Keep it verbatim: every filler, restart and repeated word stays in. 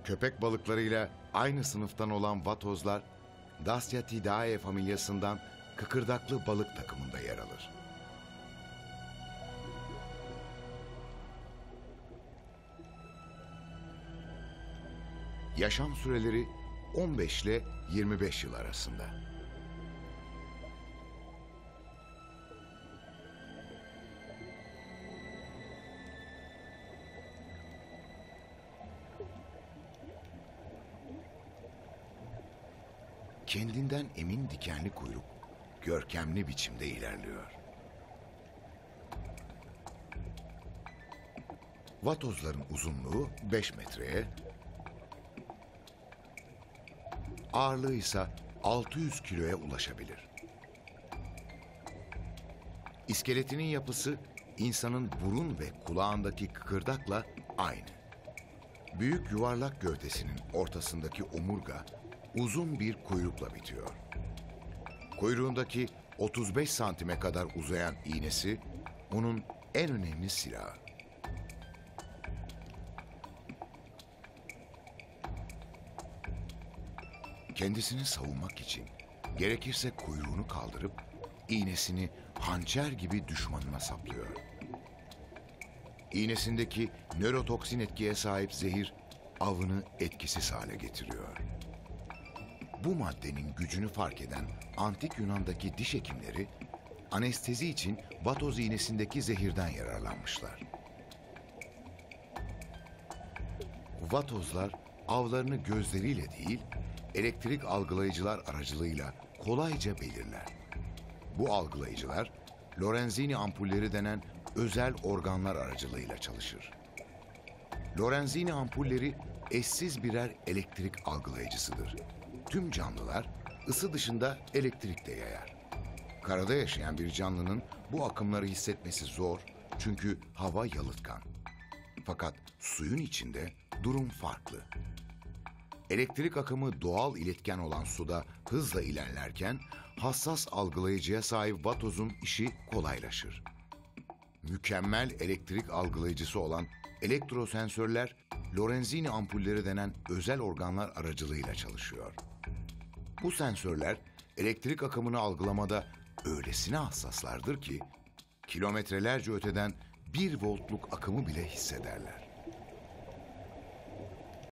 Köpek balıklarıyla aynı sınıftan olan vatozlar, Dasyatidae familyasından kıkırdaklı balık takımında yer alır. Yaşam süreleri on beş ile yirmi beş yıl arasında. Kendinden emin dikenli kuyruk görkemli biçimde ilerliyor. Vatozların uzunluğu beş metreye, ağırlığı ise altı yüz kiloya ulaşabilir. İskeletinin yapısı insanın burun ve kulağındaki kıkırdakla aynı. Büyük yuvarlak gövdesinin ortasındaki omurga uzun bir kuyrukla bitiyor. Kuyruğundaki otuz beş santime kadar uzayan iğnesi onun en önemli silahı. Kendisini savunmak için gerekirse kuyruğunu kaldırıp iğnesini hançer gibi düşmanına saplıyor. İğnesindeki nörotoksin etkiye sahip zehir avını etkisiz hale getiriyor. Bu maddenin gücünü fark eden antik Yunan'daki diş hekimleri anestezi için vatoz iğnesindeki zehirden yararlanmışlar. Vatozlar avlarını gözleriyle değil, elektrik algılayıcılar aracılığıyla kolayca belirler. Bu algılayıcılar Lorenzini ampulleri denen özel organlar aracılığıyla çalışır. Lorenzini ampulleri eşsiz birer elektrik algılayıcısıdır. Tüm canlılar ısı dışında elektrik de yayar. Karada yaşayan bir canlının bu akımları hissetmesi zor çünkü hava yalıtkan. Fakat suyun içinde durum farklı. Elektrik akımı doğal iletken olan suda hızla ilerlerken hassas algılayıcıya sahip vatozun işi kolaylaşır. Mükemmel elektrik algılayıcısı olan elektrosensörler Lorenzini ampulleri denen özel organlar aracılığıyla çalışıyor. Bu sensörler elektrik akımını algılamada öylesine hassaslardır ki kilometrelerce öteden bir voltluk akımı bile hissederler.